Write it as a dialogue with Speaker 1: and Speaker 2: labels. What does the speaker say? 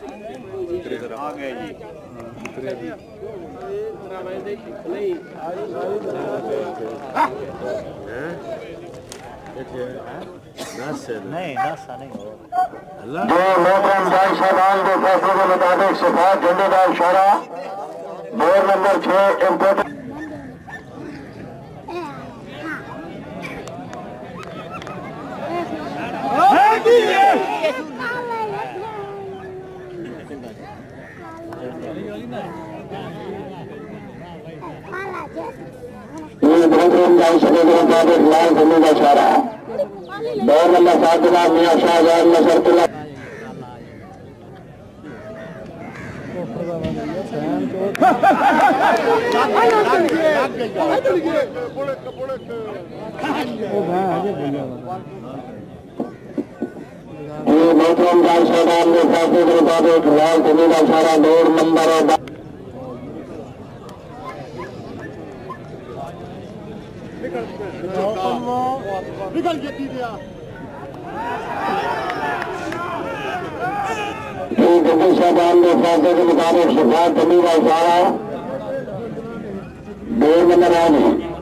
Speaker 1: आ गए जी।
Speaker 2: नहीं नासा नहीं हो
Speaker 3: जो मोहतरम भाई साहबान के फैसले के मुताबिक सिफात झंडेदार शोरा बोर्ड नंबर 6 इम्पोर्टेंट लाल झंडे का इशारा बोर्ड नंबर 7 जनाब मियां शाहजहां नसरुल्लाह मोहतरम भाई साहबान ने फैसले के मुताबिक लाल झंडे का इशारा बोर्ड नंबर
Speaker 1: निकल के दिया
Speaker 3: साहबान ने फैसले के मुताबिक सिफात झंडे का इशारा बोर्ड नंबर 8